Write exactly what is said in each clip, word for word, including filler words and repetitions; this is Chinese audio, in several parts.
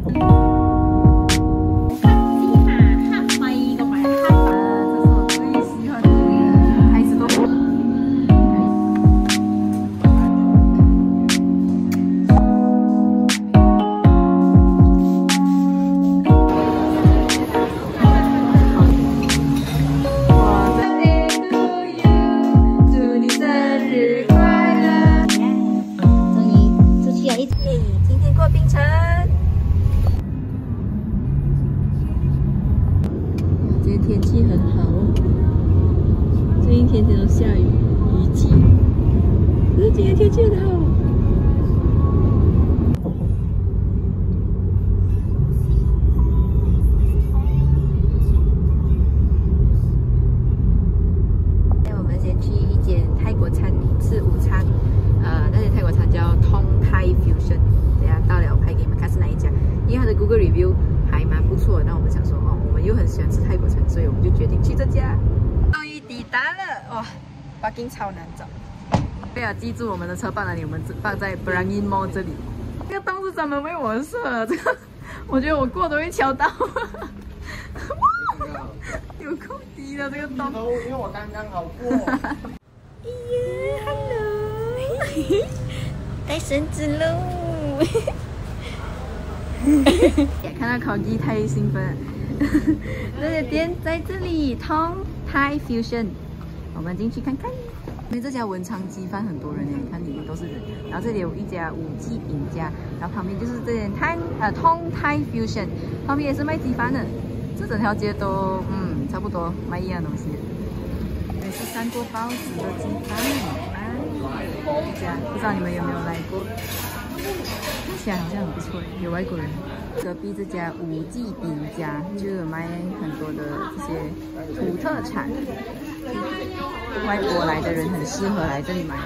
天气很好，最近天天都下雨，雨季。可是今天天气很好。那我们先去一间泰国餐吃午餐，呃，那间泰国餐叫 Thong Thai Fusion。等下到了我拍给你们看是哪一家，因为它的 Google review 还蛮不错的。那我们想说，哦，我们又很喜欢吃泰国餐，所以我们就决定去这家。终于抵达了，哇 ，parking 超难找。不要记住我们的车放哪里，我们放在 Brangin Mall 这里。这个洞是专门为我设的，这个我觉得我过都会敲到。有够低的这个洞。 因为我刚刚好过。 哎呀 ，Hello， 带绳子喽。看到 Corgi 太兴奋了。这家店在这里 ，Thong Thai Fusion， 我们进去看看。因为这家文昌鸡饭很多人呢，看里面都是人。然后这里有一家五记饼家，然后旁边就是这间泰呃 Thong Thai Fusion， 旁边也是卖鸡饭的。这整条街都嗯差不多卖一样东西。也是三锅包子的鸡饭啊，这家不知道你们有没有来过？看起来好像很不错，有外国人。隔壁这家五记饼家就有卖很多的这些土特产，外国来的人很适合来这里买，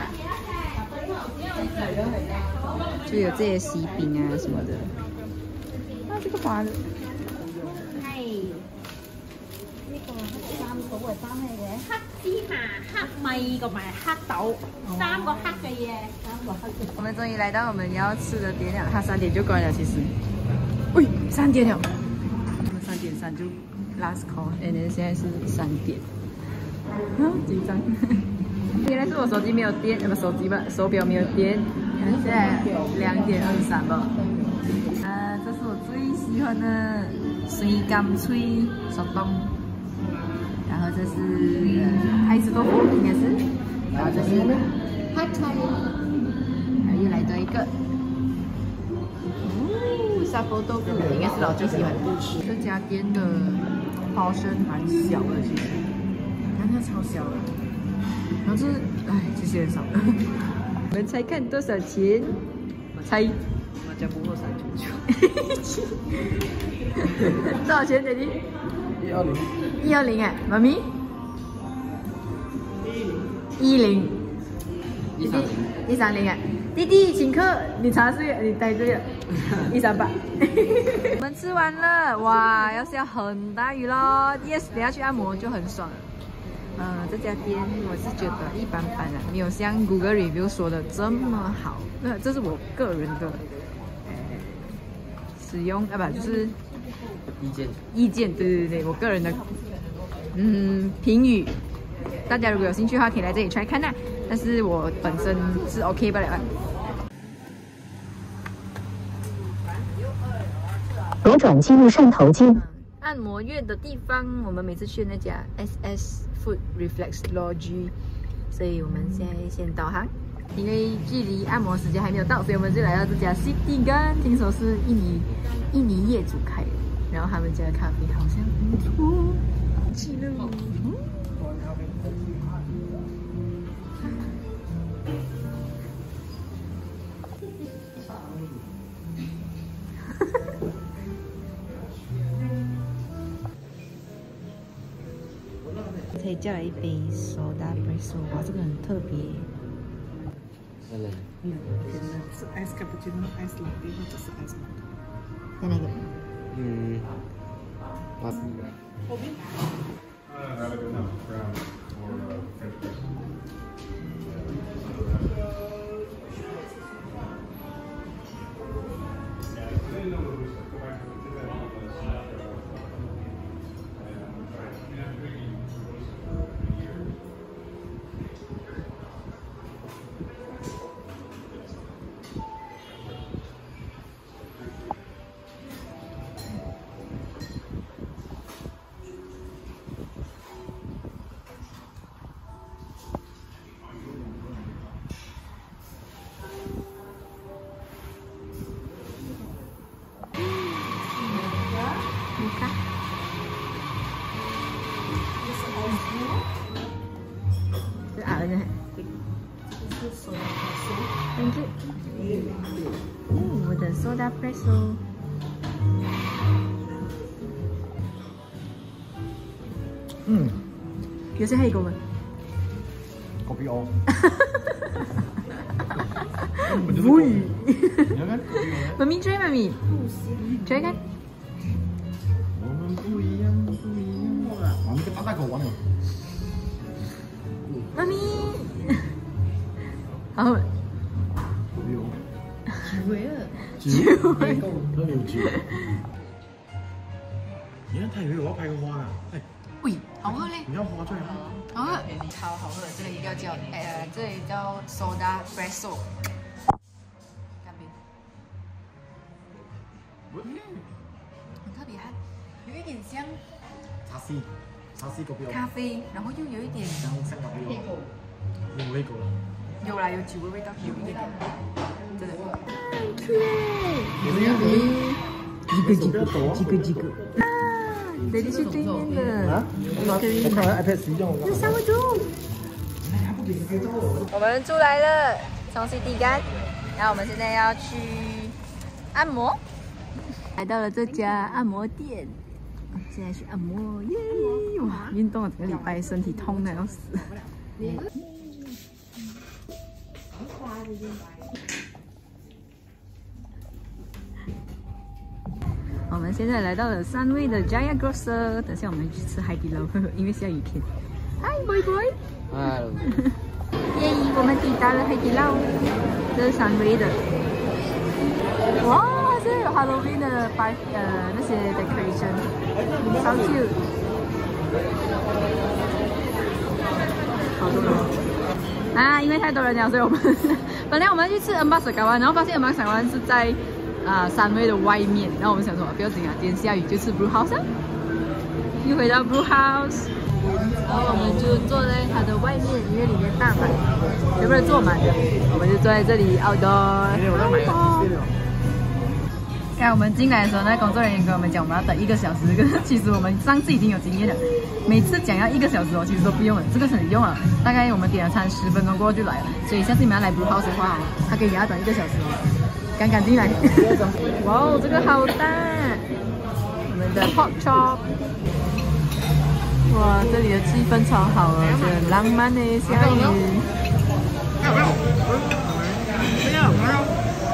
就有这些喜饼啊什么的。啊，这个花的。 係呢個三寶係翻嚟嘅，黑芝麻、黑米同埋黑豆，三個黑嘅嘢，三個黑嘅。 我们终于来到我们要吃的店了，它三点就关了，其实。喂，三点了，我们三点三就 last call，and then 现在是三点，啊，紧张。原来是我手机没有电，呃不，手机吧，手表没有电。现在两点二十三吧。啊，这是我最喜欢的水甘脆手冻，然后这是呃泰式豆腐，应该是，然后这是派菜，然后又来多一个。沙煲豆腐应该是老最喜欢的。这家店的包身蛮小的，其实，看它超小的。然后这，哎，这些人少。我们猜看多少钱？猜。 我家不过三九九。 多少钱，姐姐？ 一二零。 一二零哎，妈咪。一零。 一三零。 一三零哎。弟弟请客，你查税，你待对了，一三八。我们吃完了，哇，要下很大雨咯。Yes， 等下去按摩就很爽了。嗯、呃，这家店我是觉得一般般啊，没有像 Google review 说的这么好。那这是我个人的呃使用啊，不就是意见。 意见，对对对，我个人的嗯评语。大家如果有兴趣的话，可以来这里 try 看呐。但是我本身是 OK 不了。 左转进入汕头街。 按摩院的地方，我们每次去的那家 S S Food Reflexology， 所以我们现在先导航，因为距离按摩时间还没有到，所以我们就来到这家 City Gun， 听说是印尼印尼业主开的，然后他们家的咖啡好像不错，去了。嗯可以叫来一杯 soda espresso， 哇，这个很特别。 真的。 嗯，是 ice cappuccino、ice latte 或者是 ice mocha。 在那个。 嗯。啊。 你看。这啊，呢？Thank you。嗯，我的 soda presso。 嗯， 有些黑狗吗？ kopi O。 无语。 你看， 妈咪追妈咪，追看。 我们不一样，不一样。妈咪个大大口玩了。 妈咪。好。 kopi O。 几位啊？ 九位够，都有九。你看，他以为我要拍个花啊？哎， 喂，好喝嘞！ 你要花出来。 好喝，超好喝的，这个一定要叫，呃，这里叫 soda presso。干杯。嗯，很特别，还有一点像茶西，茶西 kopi O。 咖啡，然后又有一点香香 kopi O。有味狗了。 有啦，有酒的味道，有一点点，真的。 有没有？ 几个几个几个几个啊！这里是对面的。 啊？我看完 iPad 十用。 这三个钟。我们出来了，从 City 干，然后我们现在要去按摩，来到了这家按摩店，现在去按摩，耶！哇，运动了整个礼拜，身体痛的要死。我们现在来到了三位的 Jaya Grocer， 等下我们去吃海底捞，因为下雨天。Hi boy boy。 Hello。 耶！我们抵达了海底捞，这是三位的。哇，这有 Halloween 的白呃那些 decoration， 超 cute。好多人啊！因为太多人了，所以我们本来我们去吃 Embas Sekawan， 然后发现 Embas Sekawan 是在啊三位的外面，然后我们想说不要紧啊，今天下雨就吃 Brew House 啊。又回到 Brew House。 然后我们就坐在它的外面，因为里面大满，全部人坐满了，我们就坐在这里 outdoor。刚才我们进来的时候，那工作人员跟我们讲，我们要等一个小时。可是其实我们上次已经有经验了，每次讲要一个小时哦，其实都不用了，这个是用了。大概我们点了餐十分钟过后就来了，所以下次你们要来 Brew House 的话，他可以给他等一个小时哦。赶赶进来！哇哦，这个好大！我们的 pork chop。 哇，这里的气氛超好啊，这浪漫的下雨。 没有没有，没有没有。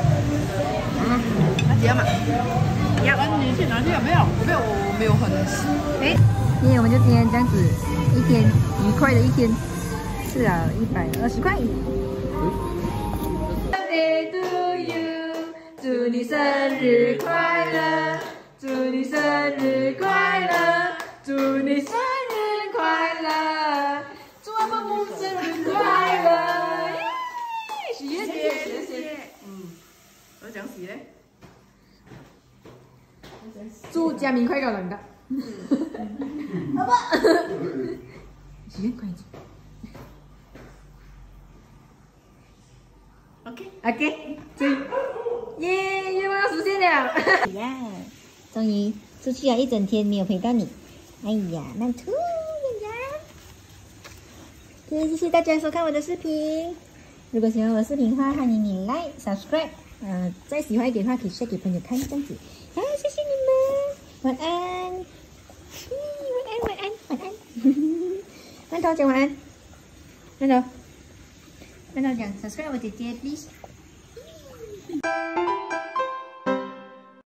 阿姐嘛，要安你去哪里有没有？没有，我没有很吃。 哎，今天我们就今天这样子，一天愉快的一天，吃了一百二十块。Birthday to you， 祝你生日快乐，祝你生日快乐，祝你生日快乐，祝我们母生日快乐！谢谢谢谢。 嗯，我讲喜嘞。 祝佳明快高冷的。好吧。许愿快点。 OK OK， 追。耶，愿望要实现了。呀，终于出去了一整天没有陪到你。哎呀，慢吐呀呀！对，谢谢大家收看我的视频。如果喜欢我的视频的话，欢迎你 like subscribe。呃，再喜欢一点的话，可以 share 给朋友看，这样子。好，谢谢你们，晚安。嗯，晚安，晚安，晚安。慢头讲晚安。慢头，慢头讲 subscribe 我姐姐 please。